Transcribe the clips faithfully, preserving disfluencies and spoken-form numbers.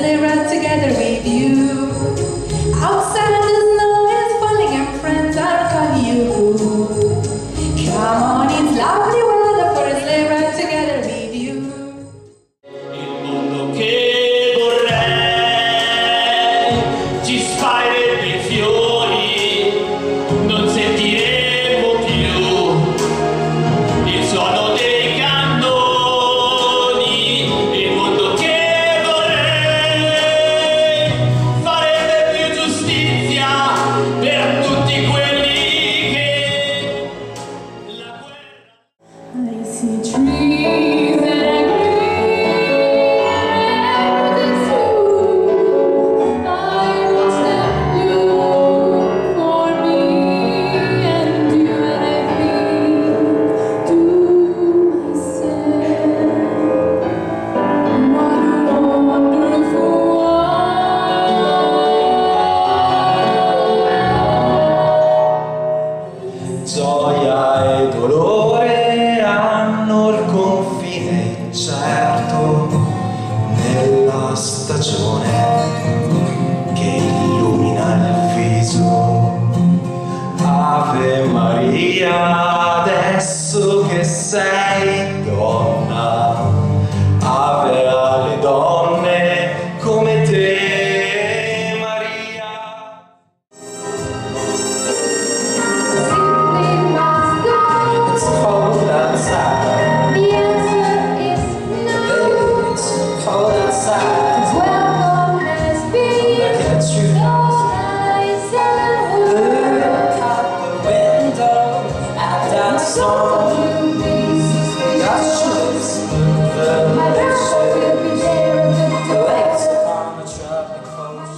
sleigh ride together with you. Outside the snow is falling and friends are calling you. Come on, it's lovely weather for a sleigh ride together with you. Il mondo che vorrei ci sparerebbe i fiori, non sentiremo più il suono dei cannoni. Il mondo che vorrei farebbe più giustizia per tutti quelli che la guerra. I see trees and agreements too. I watch them bloom for me and do anything to myself. What a wonderful world. Gioia e dolore hanno il confine incerto nella stagione che illumina il viso. Ave Maria, adesso che sei donna, ave alle donne come te, Maria. It's cold outside. The answer is no. It's cold outside. Welcome has been Look at you. no eyes and Look out the window at that storm. That ship's moving. my brother will be there at the The legs upon the tropic coast.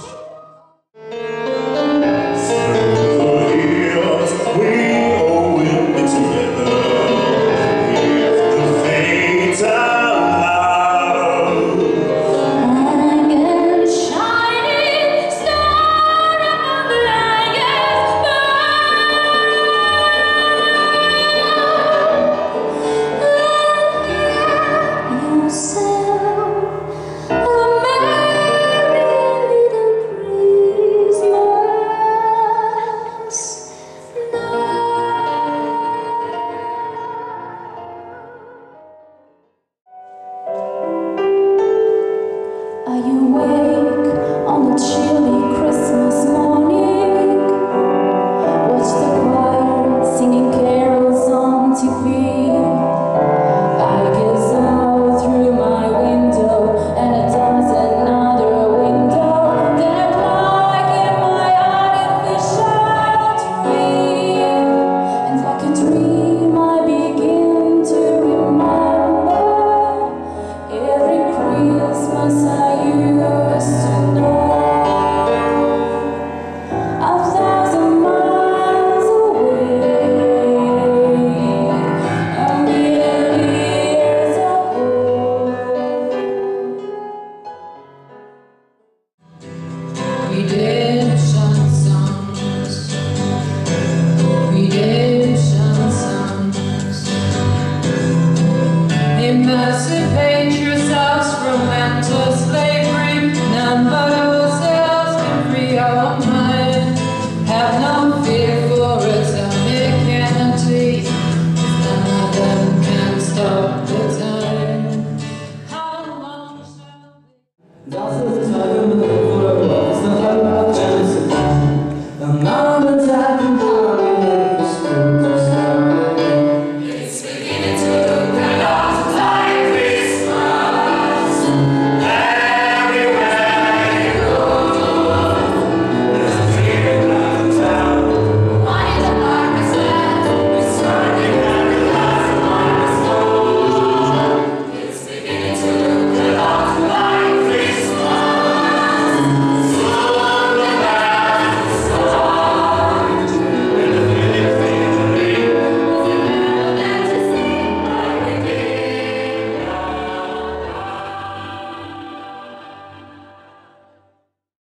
We all will be together if the fates allow. Hang and shining star above the Langhast Moor. Yourself a merry little Christmas night. Are you awake on the chill